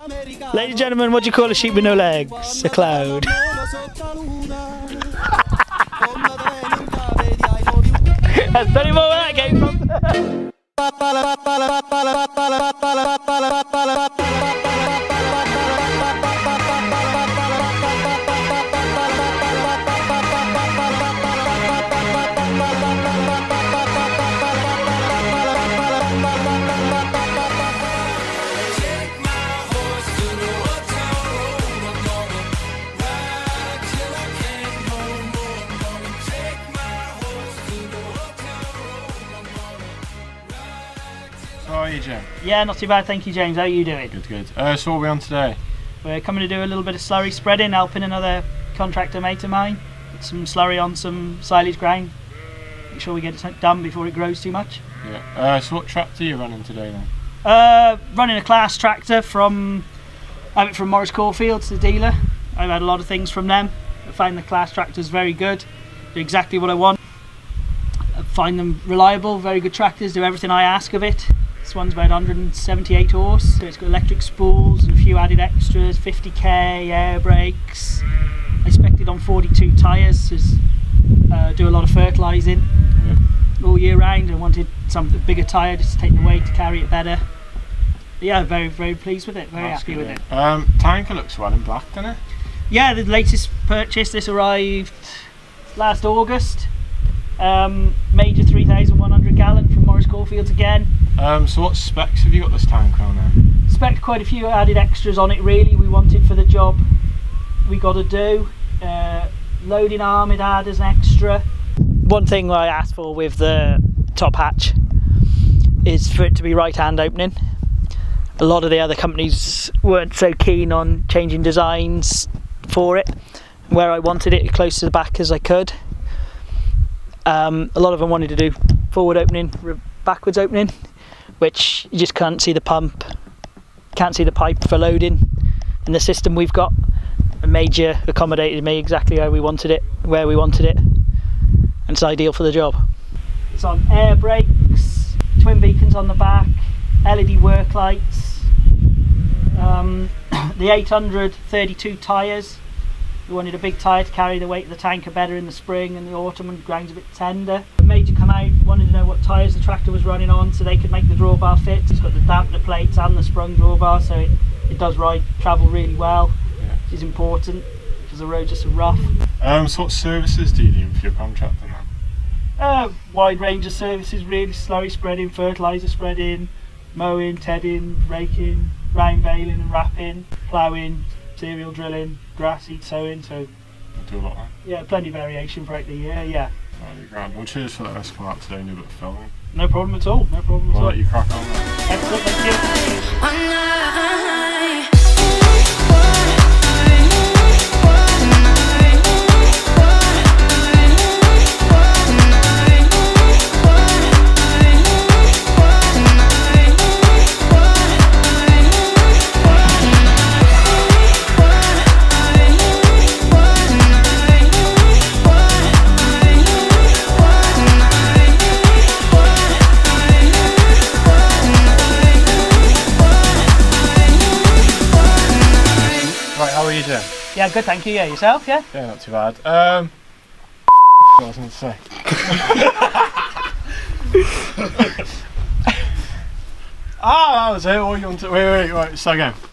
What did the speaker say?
Ladies and gentlemen, what do you call a sheep with no legs? A cloud. That's plenty more where that came from. How are you, Jim? Yeah, not too bad, thank you, James. How are you doing? Good, good. So what are we on today? We're coming to do a little bit of slurry spreading, helping another contractor mate of mine. Put some slurry on some silage ground. Make sure we get it done before it grows too much. Yeah. So what tractor are you running today then? Running a class tractor from Morris Caulfield, the dealer. I've had a lot of things from them. I find the class tractors very good. Do exactly what I want. I find them reliable, very good tractors, do everything I ask of it. This one's about 178 horse. So it's got electric spools and a few added extras, 50k, air brakes. I spec'd it on 42 tyres, do a lot of fertilising all year round. I wanted some bigger tyre just to take the weight, to carry it better. But yeah, very, very pleased with it, very happy with it. Tanker looks well in black, doesn't it? Yeah, the latest purchase, this arrived last August. Major 3,100 gallon from Morris Caulfields again. So what specs have you got this tanker on then? Spec'd quite a few added extras on it really, we wanted for the job we got to do. Loading arm it had as an extra. One thing I asked for with the top hatch is for it to be right hand opening. A lot of the other companies weren't so keen on changing designs for it, where I wanted it close to the back as I could. A lot of them wanted to do forward opening, backwards opening, which you just can't see the pump, can't see the pipe for loading. And the system we've got, a Major accommodated me exactly how we wanted it, where we wanted it, and it's ideal for the job. It's on air brakes, twin beacons on the back, LED work lights, the 832 tyres. We wanted a big tyre to carry the weight of the tanker better in the spring and the autumn when the ground's a bit tender. The Major come out, wanted to know what tyres the tractor was running on so they could make the drawbar fit. It's got the dampener plates and the sprung drawbar, so it does travel really well, which is important because the roads are so rough. So what services do you do for your contractor then? Wide range of services really, slurry spreading, fertiliser spreading, mowing, tedding, raking, round baling and wrapping, ploughing, cereal drilling, grass seed sowing, so do a lot then? Yeah, plenty of variation throughout the year, yeah. Really grand. Well, cheers for letting us come out today and do a bit of filming. No problem at all, no problem at all. I'll let you crack on then. Excellent, thank you. How are you doing? Yeah, good, thank you. Yeah, yourself, yeah? Yeah, not too bad. What was I going to say? That was it. What you want to... Wait, start again.